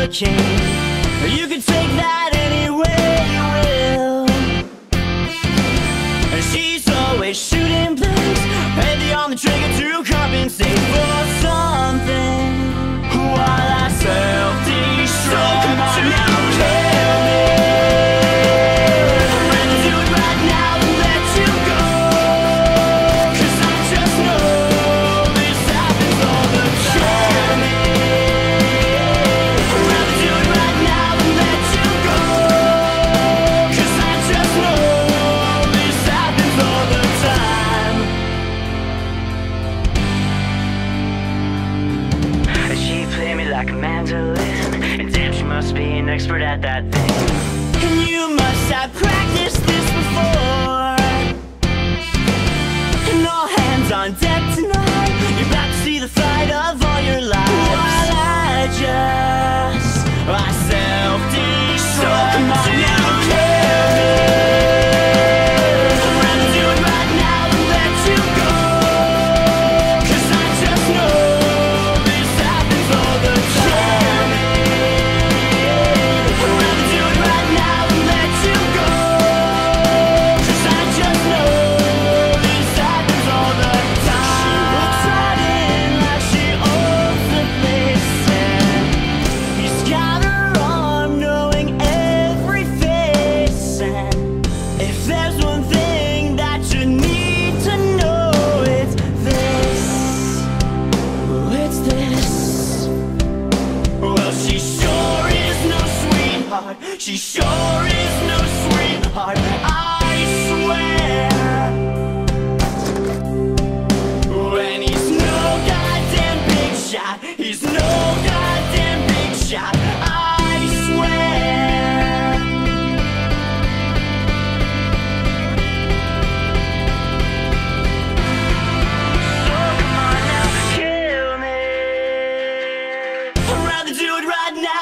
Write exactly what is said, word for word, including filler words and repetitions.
hurricane. You can take that any way you will. And she's always shooting blanks, heavy on the trigger to compensate for something, while I self-destruct. Come on now, tell me I'd rather do it right now than let you go, 'cause I just know this happens all the time. I'd rather do it right now than let you go, 'cause I just know this happens all the time. She played me like a mandolin, and damn, she must be an expert at that thing. And you must have practiced this before. And all hands on deck tonight, you're about to see the fight of all your lives, while I just, I self-destruct. Come on now, tell me I'd rather do it right now than let you go, 'cause I just know this happens all the time. I'd rather do it right now than let you go, 'cause I just know this happens all the time. She looks right in like she owns the place, and he's got her arm knowing every face. And if there's one thing that you need to know, it's this. Oh, it's this. Well, she sure is no sweetheart. She sure is no sweetheart, I swear. When he's no goddamn big shot, he's no goddamn big shot, I swear. So come on now, kill me. I'd rather do it right now